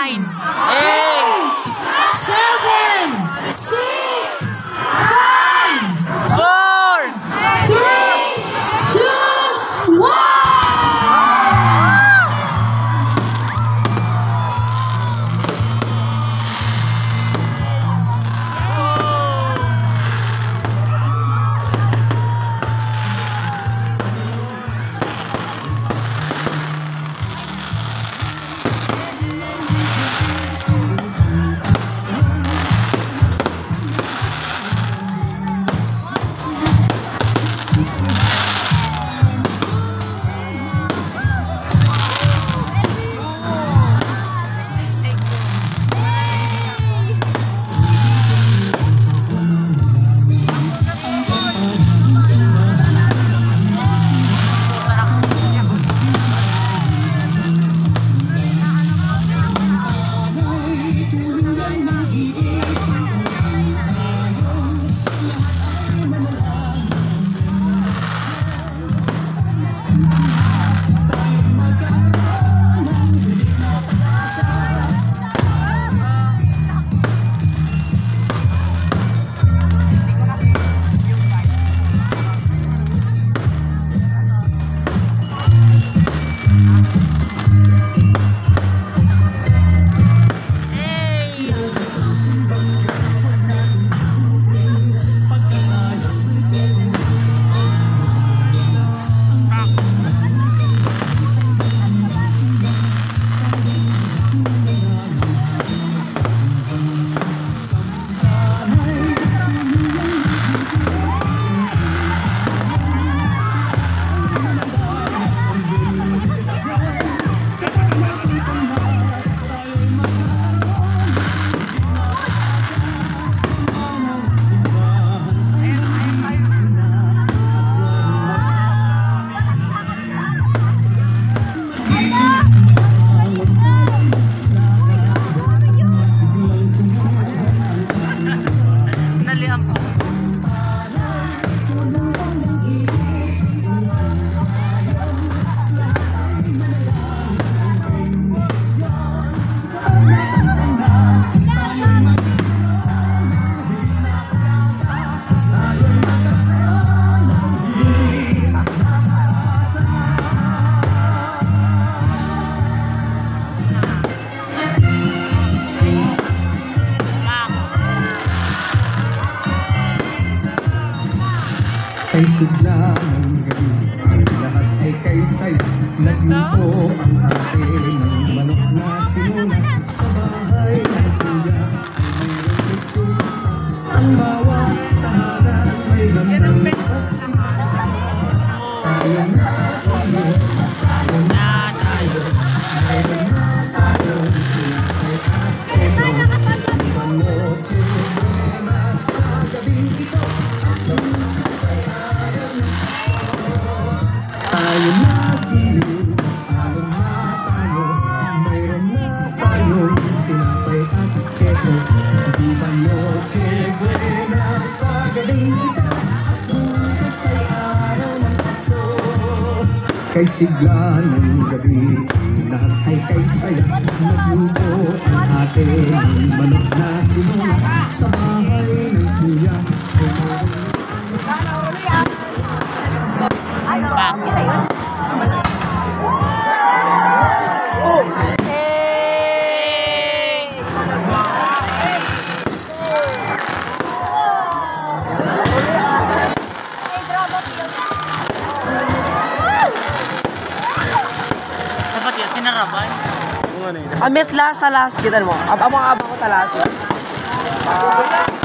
9, 8, 7, 6, 5, 4, 3, 2, 1. Kay sigla ng gabi, lahat ay kay saya. Nagluto ang ate ng manok na tinuna. Sa bahay ng kuya ay mayroong lechon. Ang bawat tahanan may gandang tayo na tayo, sayo na tayo. Mayroon na tayo, may kakeso. Panoche na sa gabing ito. Tayo na giliw, salon na tayo. Mayroon na tayong tinapay at keso. Di ba noche buena sa galing kita? At bukas ay araw ng Pasko. Kay sigla ng gabi, lahat ay kay saya. Nagluto ang ating manok na tinula. Sa bahay ng kuya ay mayroon. Dapat yun, sinaraban. Amis last sa last, kita mo. Abang ko sa last.